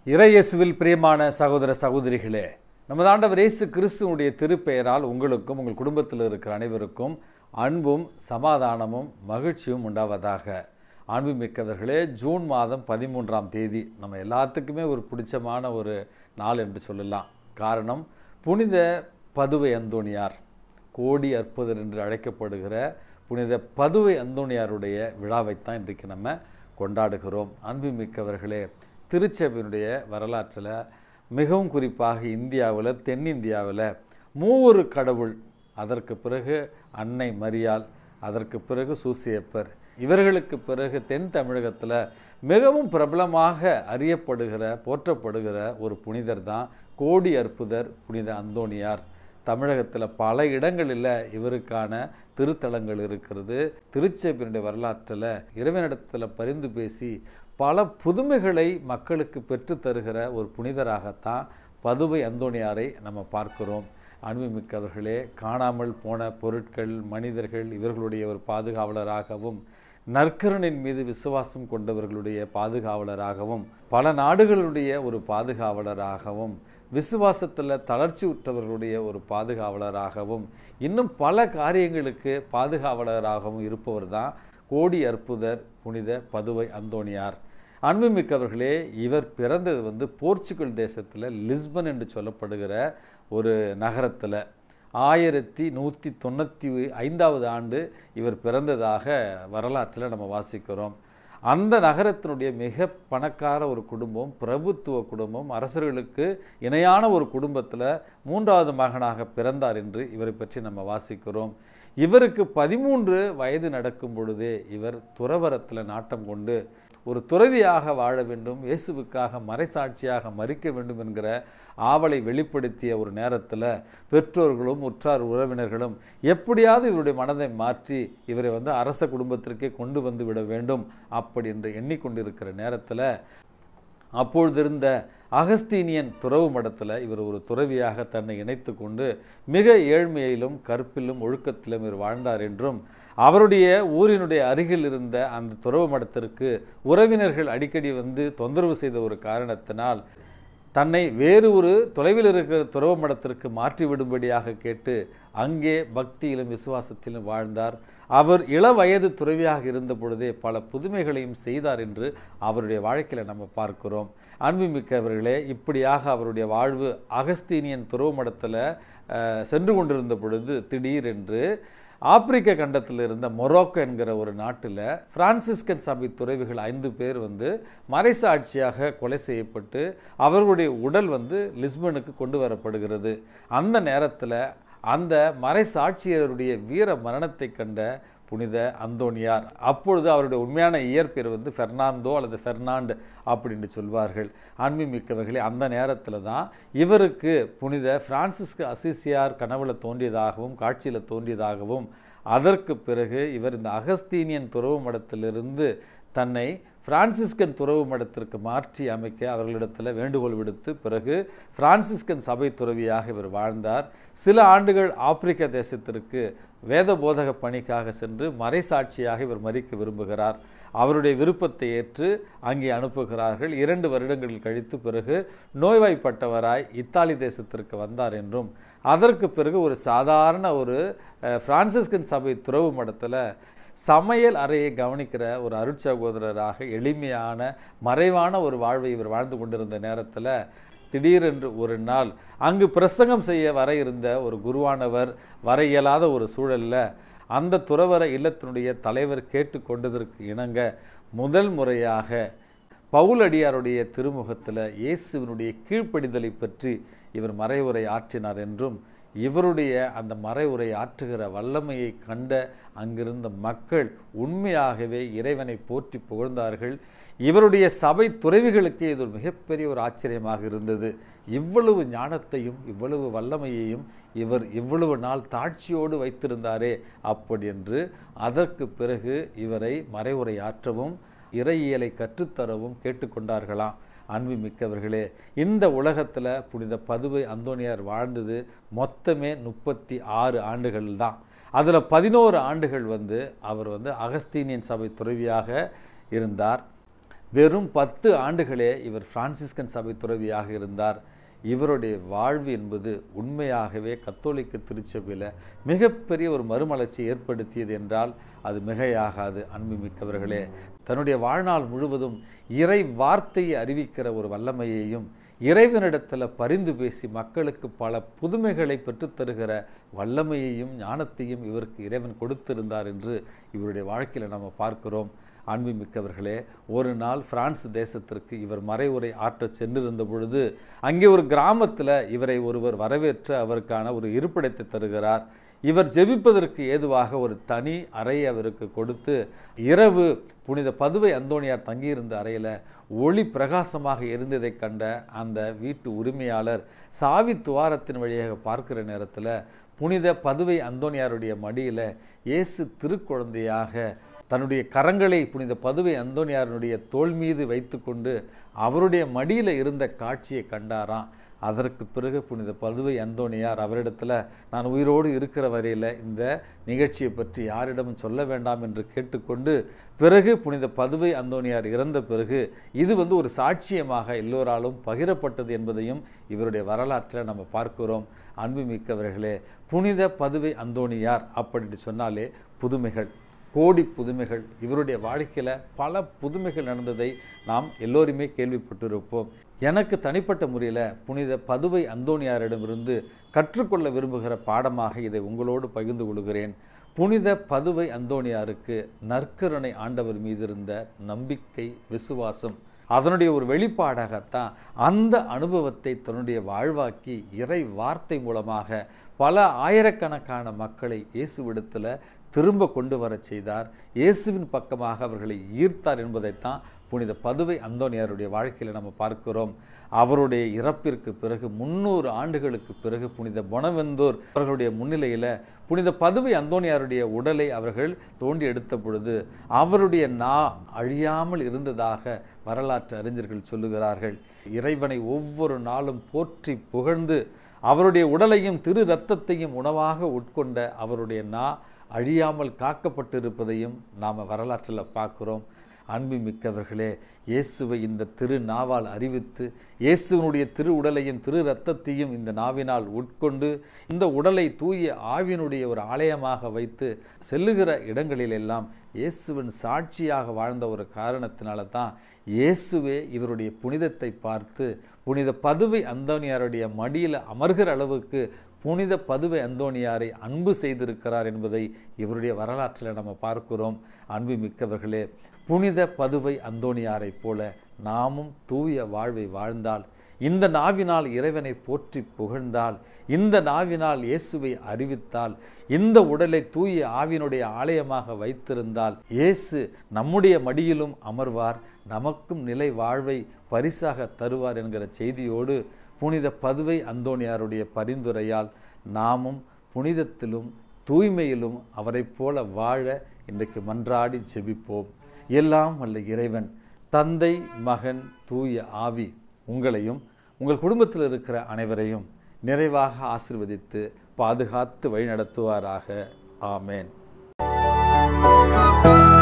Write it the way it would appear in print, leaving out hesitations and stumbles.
இறையேசுவில் பிரியமான சகோதர சகோதரிகளே, நமது ஆண்டவர் இயேசு கிறிஸ்துவுடைய திருப்பெயரால் உங்களுக்கும் உங்கள் குடும்பத்தில் இருக்கிற அனைவருக்கும் அன்பும் சமாதானமும் மகிழ்ச்சியும் உண்டாவதாக. அன்புமிக்கவர்களே, ஜூன் மாதம் 13ஆம் தேதி நம்ம எல்லாத்துக்குமே ஒரு பிடிச்சமான ஒரு நாள் என்று சொல்லலாம். காரணம், புனித பதுவை அந்தோணியார், கோடி அற்புதர் என்று அழைக்கப்படுகிற புனித பதுவை அந்தோணியாருடைய விழாவைத்தான் இன்றைக்கு நம்ம கொண்டாடுகிறோம். அன்புமிக்கவர்களே, திருச்சபையினுடைய வரலாற்றில் மிகவும் குறிப்பாக இந்தியாவில், தென்னிந்தியாவில் மூவொரு கடவுள், அதற்கு பிறகு அன்னை மரியாள், அதற்கு பிறகு சூசியப்பர், இவர்களுக்கு பிறகு தென் தமிழகத்தில் மிகவும் பிரபலமாக அறியப்படுகிற போற்றப்படுகிற ஒரு புனிதர் தான் கோடி அற்புதர் புனித அந்தோணியார். தமிழகத்தில் பல இடங்களில் இவருக்கான திருத்தலங்கள் இருக்கிறது. திருச்சபையினுடைய வரலாற்றில் இறைவனிடத்தில் பரிந்து பேசி பல புதுமைகளை மக்களுக்கு பெற்று தருகிற ஒரு புனிதராகத்தான் பதுவை அந்தோணியாரை நம்ம பார்க்கிறோம். அன்புமிக்கவர்களே, காணாமல் போன பொருட்கள், மனிதர்கள், இவர்களுடைய ஒரு பாதுகாவலராகவும், நற்கருணின் மீது விசுவாசம் கொண்டவர்களுடைய பாதுகாவலராகவும், பல நாடுகளுடைய ஒரு பாதுகாவலராகவும், விசுவாசத்தில் தளர்ச்சி உற்றவர்களுடைய ஒரு பாதுகாவலராகவும், இன்னும் பல காரியங்களுக்கு பாதுகாவலராகவும் இருப்பவர் தான் கோடி அற்புதர் புனித பதுவை அந்தோணியார். அன்புமிக்கவர்களே, இவர் பிறந்தது போர்ச்சுகல் தேசத்தில் லிஸ்பன் என்று சொல்லப்படுகிற ஒரு நகரத்தில் 1195 ஆண்டு இவர் பிறந்ததாக வரலாற்றில் நம்ம வாசிக்கிறோம். அந்த நகரத்தினுடைய மிக பணக்கார ஒரு குடும்பம், பிரபுத்துவ குடும்பம், அரசர்களுக்கு இணையான ஒரு குடும்பத்தில் 3வது மகனாக பிறந்தார் என்று இவரை பற்றி நம்ம வாசிக்கிறோம். இவருக்கு 13 வயது நடக்கும் பொழுதே இவர் துறவரத்தில் நாட்டம் கொண்டு ஒரு துறவியாக வாழ வேண்டும், இயேசுவுக்காக மறைசாட்சியாக மரிக்க வேண்டும் என்கிற ஆவலை வெளிப்படுத்திய ஒரு நேரத்தில் பெற்றோர்களும் உற்றார் உறவினர்களும் எப்படியாவது இவருடைய மனதை மாற்றி இவரை அரச குடும்பத்திற்கே கொண்டு வந்து விட வேண்டும் அப்படி என்று எண்ணிக்கொண்டிருக்கிற நேரத்தில் அப்பொழுதிருந்த அகஸ்தீனியன் துறவு மடத்தில் இவர் ஒரு துறவியாக தன்னை இணைத்து கொண்டு மிக ஏழ்மையிலும் கற்பிலும் ஒழுக்கத்திலும் இவர் வாழ்ந்தார் என்றும், அவருடைய ஊரினுடைய அருகில் இருந்த அந்த துறவு மடத்திற்கு உறவினர்கள் அடிக்கடி தொந்தரவு செய்த ஒரு காரணத்தினால் தன்னை வேறு ஒரு தொலைவில் இருக்கிற துறவு மடத்திற்கு மாற்றிவிடும்படியாக கேட்டு அங்கே பக்தியிலும் விசுவாசத்திலும் வாழ்ந்தார். அவர் இள வயது துறவியாக இருந்த பொழுதே பல புதுமைகளையும் செய்தார் என்று அவருடைய வாழ்க்கையில் நம்ம பார்க்கிறோம். அன்புமிக்கவர்களே, இப்படியாக அவருடைய வாழ்வு அகஸ்தீனியன் துறவு மடத்தில் சென்று கொண்டிருந்த பொழுது திடீரென்று ஆப்பிரிக்க கண்டத்தில் இருந்த மொரோக்கோ என்கிற ஒரு நாட்டில் பிரான்சிஸ்கன் சபை துறவிகள் 5 பேர் மறைசாட்சியாக கொலை செய்யப்பட்டு அவர்களுடைய உடல் லிஸ்பனுக்கு கொண்டு வரப்படுகிறது. அந்த நேரத்தில் அந்த மறைசாட்சியருடைய வீர மரணத்தை கண்ட புனித அந்தோணியார், அப்பொழுது அவருடைய உண்மையான இயற்பெயர் பெர்னாந்தோ அல்லது பெர்னாண்ட் அப்படின்னு சொல்வார்கள். அன்புமிக்கவர்களே, அந்த நேரத்தில் தான் இவருக்கு புனித பிரான்சிஸ்கு அசிசியார் கனவுல தோன்றியதாகவும் காட்சியில் தோன்றியதாகவும், அதற்கு பிறகு இவர் இந்த அகஸ்தீனியன் துறவு மடத்திலிருந்து தன்னை பிரான்சிஸ்கன் துறவு மடத்திற்கு மாற்றி அமைக்க அவர்களிடத்தில் வேண்டுகோள் விடுத்து பிறகு பிரான்சிஸ்கன் சபை துறவியாக இவர் வாழ்ந்தார். சில ஆண்டுகள் ஆப்பிரிக்க தேசத்திற்கு வேத போதக பணிக்காக சென்று மறைசாட்சியாக இவர் மரிக்க விரும்புகிறார். அவருடைய விருப்பத்தை ஏற்று அங்கே அனுப்புகிறார்கள். 2 வருடங்கள் கழித்து பிறகு நோய்வாய்ப்பட்டவராய் இத்தாலி தேசத்திற்கு வந்தார் என்றும், அதற்கு பிறகு ஒரு சாதாரண ஒரு பிரான்சிஸ்கன் சபை துறவு மடத்தில் சமையல் அறையை கவனிக்கிற ஒரு அருட்சகோதரராக எளிமையான மறைவான ஒரு வாழ்வை இவர் வாழ்ந்து கொண்டிருந்த நேரத்தில் திடீரென்று ஒரு நாள் அங்கு பிரசங்கம் செய்ய வர இருந்த ஒரு குருவானவர் வர இயலாத ஒரு சூழலில் அந்த துறவர இல்லத்தினுடைய தலைவர் கேட்டுக்கொண்டதற்கு இணங்க முதல் முறையாக பவுலடியாருடைய திருமுகத்தில் இயேசுவினுடைய கீழ்ப்படிதலை பற்றி இவர் மறைவுரை ஆற்றினார் என்றும், இவருடைய அந்த மறைவுரை ஆற்றுகிற வல்லமையை கண்ட அங்கிருந்த மக்கள் உண்மையாகவே இறைவனை போற்றி புகழ்ந்தார்கள். இவருடைய சபை துறவிகளுக்கு இது ஒரு மிகப்பெரிய ஒரு ஆச்சரியமாக இருந்தது. இவ்வளவு ஞானத்தையும் இவ்வளவு வல்லமையையும் இவர் இவ்வளவு நாள் தாட்சியோடு வைத்திருந்தாரே அப்படி என்று, அதற்கு பிறகு இவரை மறைவுரை ஆற்றவும் இறையியலை கற்றுத்தரவும் கேட்டுக்கொண்டார்களாம். அன்புமிக்கவர்களே, இந்த உலகத்தில் புனித பதுவை அந்தோணியார் வாழ்ந்தது மொத்தமே 36 ஆண்டுகள் தான். அதில் 11 ஆண்டுகள் அவர் அகஸ்தீனியன் சபை துறவியாக இருந்தார். வெறும் 10 ஆண்டுகளே இவர் பிரான்சிஸ்கன் சபை துறவியாக இருந்தார். இவருடைய வாழ்வு என்பது உண்மையாகவே கத்தோலிக்க திருச்சபையில் மிகப்பெரிய ஒரு மறுமலர்ச்சியை ஏற்படுத்தியது என்றால் அது மிகையாகாது. அன்புமிக்கவர்களே, தன்னுடைய வாழ்நாள் முழுவதும் இறை வார்த்தையை அறிவிக்கிற ஒரு வல்லமையையும் இறைவனிடத்தில் பரிந்து பேசி மக்களுக்கு பல புதுமைகளை பெற்றுத்தருகிற வல்லமையையும் ஞானத்தையும் இவருக்கு இறைவன் கொடுத்திருந்தார் என்று இவருடைய வாழ்க்கையில் நம்ம பார்க்கிறோம். அன்புமிக்கவர்களே, ஒரு நாள் பிரான்ஸ் தேசத்திற்கு இவர் மறைவுரை ஆற்ற சென்றிருந்த பொழுது அங்கே ஒரு கிராமத்தில் இவரை ஒருவர் வரவேற்று அவருக்கான ஒரு இருப்பிடத்தை தருகிறார். இவர் ஜெபிப்பதற்கு ஏதுவாக ஒரு தனி அறையை அவருக்கு கொடுத்து, இரவு புனித பதுவை அந்தோணியார் தங்கியிருந்த அறையில் ஒளி பிரகாசமாக இருந்ததை கண்ட அந்த வீட்டு உரிமையாளர் சாவி துவாரத்தின் வழியாக பார்க்கிற நேரத்தில் புனித பதுவை அந்தோணியாருடைய மடியில் இயேசு திருக்குழந்தையாக தன்னுடைய கரங்களை புனித பதுவை அந்தோணியாருடைய தோள் மீது வைத்து கொண்டு அவருடைய மடியில் இருந்த காட்சியை கண்டாராம். அதற்கு பிறகு புனித பதுவை அந்தோணியார் அவரிடத்தில், நான் உயிரோடு இருக்கிற வரையில் இந்த நிகழ்ச்சியை பற்றி யாரிடமும் சொல்ல வேண்டாம் என்று கேட்டுக்கொண்டு, பிறகு புனித பதுவை அந்தோணியார் இறந்த பிறகு இது ஒரு சாட்சியமாக எல்லோராலும் பகிரப்பட்டது என்பதையும் இவருடைய வரலாற்றில் நம்ம பார்க்கிறோம். அன்புமிக்கவர்களே, புனித பதுவை அந்தோணியார் அப்படின்னு சொன்னாலே புதுமைகள், கோடி புதுமைகள். இவருடைய வாழ்க்கையில் பல புதுமைகள் நடந்ததை நாம் எல்லோருமே கேள்விப்பட்டிருப்போம். எனக்கு தனிப்பட்ட முறையில் புனித பதுவை அந்தோணியாரிடமிருந்து கற்றுக்கொள்ள விரும்புகிற பாடமாக இதை உங்களோடு பகிர்ந்து கொள்கிறேன். புனித பதுவை அந்தோணியாருக்கு நற்கருணை ஆண்டவர் மீது இருந்த நம்பிக்கை, விசுவாசம், அதனுடைய ஒரு வெளிப்பாடாகத்தான் அந்த அனுபவத்தை தன்னுடைய வாழ்வாக்கி இறை வார்த்தை மூலமாக பல ஆயிரக்கணக்கான மக்களை இயேசுவிடத்தில் திரும்ப கொண்டு வர செய்தார். இயேசுவின் பக்கமாக அவர்களை ஈர்த்தார் என்பதைத்தான் புனித பதுவை அந்தோணியாருடைய வாழ்க்கையில் நம்ம பார்க்கிறோம். அவருடைய இறப்பிற்கு பிறகு 300 ஆண்டுகளுக்கு பிறகு புனித பொனவெந்தோர் அவர்களுடைய முன்னிலையில் புனித பதுவை அந்தோணியாருடைய உடலை அவர்கள் தோண்டி எடுத்த பொழுது அவருடைய நா அழியாமல் இருந்ததாக வரலாற்று அறிஞர்கள் சொல்லுகிறார்கள். இறைவனை ஒவ்வொரு நாளும் போற்றி புகழ்ந்து அவருடைய உடலையும் திரு இரத்தத்தையும் உணவாக உட்கொண்ட அவருடைய நா அழியாமல் காக்கப்பட்டிருப்பதையும் நாம் வரலாற்றில் பார்க்கிறோம். அன்புமிக்கவர்களே, இயேசுவை இந்த திரு நாவால் அறிவித்து இயேசுவனுடைய திரு உடலையும் திரு இரத்தத்தையும் இந்த நாவினால் உட்கொண்டு இந்த உடலை தூய ஆவியினுடைய ஒரு ஆலயமாக வைத்து செல்லுகிற இடங்களிலெல்லாம் இயேசுவின் சாட்சியாக வாழ்ந்த ஒரு காரணத்தினால தான் இயேசுவே இவருடைய புனிதத்தை பார்த்து புனித பதுவை அந்தோணியாருடைய மடியில் அமர்கிற அளவுக்கு புனித பதுவை அந்தோணியாரை அன்பு செய்திருக்கிறார் என்பதை இவருடைய வரலாற்றில் நம்ம பார்க்கிறோம். அன்புமிக்கவர்களே, புனித பதுவை அந்தோணியாரை போல நாமும் தூய வாழ்வை வாழ்ந்தால், இந்த நாவினால் இறைவனை போற்றி புகழ்ந்தால், இந்த நாவினால் இயேசுவை அறிவித்தால், இந்த உடலை தூய ஆவியினுடைய ஆலயமாக வைத்திருந்தால், இயேசு நம்முடைய மடியிலும் அமர்வார், நமக்கும் நிலை வாழ்வை பரிசாக தருவார் என்கிற செய்தியோடு புனித பதுவை அந்தோணியாருடைய பரிந்துரையால் நாமும் புனிதத்திலும் தூய்மையிலும் அவரை போல வாழ இன்றைக்கு மன்றாடி ஜெபிப்போம். எல்லாம் வல்ல இறைவன், தந்தை, மகன், தூய ஆவி உங்களையும் உங்கள் குடும்பத்தில் இருக்கிற அனைவரையும் நிறைவாக ஆசீர்வதித்து பாதுகாத்து வழிநடத்துவாராக. ஆமேன்.